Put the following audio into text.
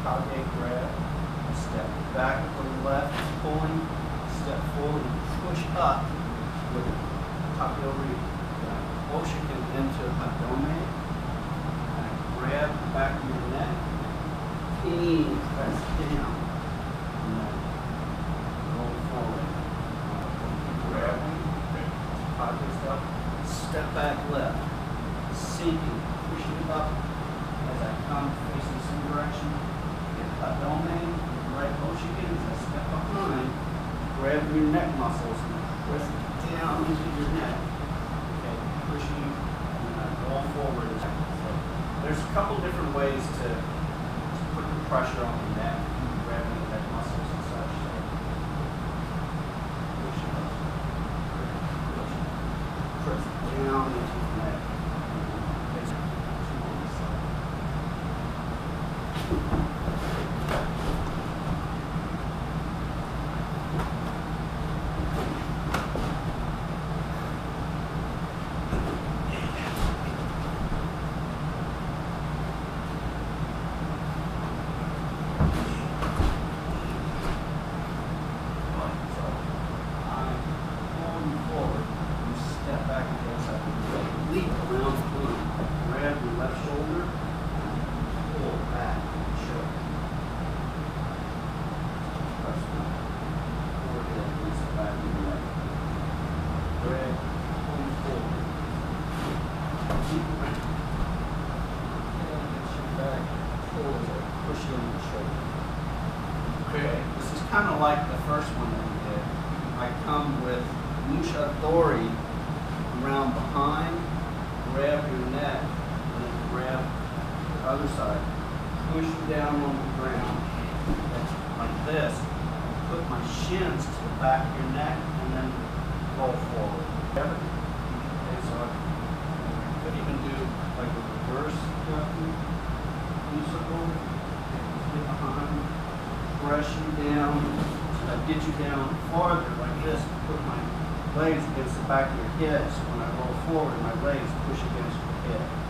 Takagi grab, step back with the left, pulling, step forward and push up with Takagi Yoshin into Hadome. And grab the back of your neck, knees press down, and then roll forward. Grabbing, Takagi up, step back left, sinking, pushing up as I come facing some direction. Get Hadome, right Koshijutsu as I step behind, grab your neck muscles and press down into your neck. Okay, pushing and then roll forward. So there's a couple different ways to put the pressure on the neck, grabbing the neck muscles and such. So pushing up, press down into the neck. Okay, this is kind of like the first one that we did. I come with Musha Dori around behind, grab your neck, and then grab the other side. Push down on the ground. Like this. Put my shins to the back of your neck and then roll forward. Okay, so I could even do like a reverse musical. Get behind, press you down, get you down farther like this. Put my legs against the back of your head, so when I roll forward, my legs push against your head.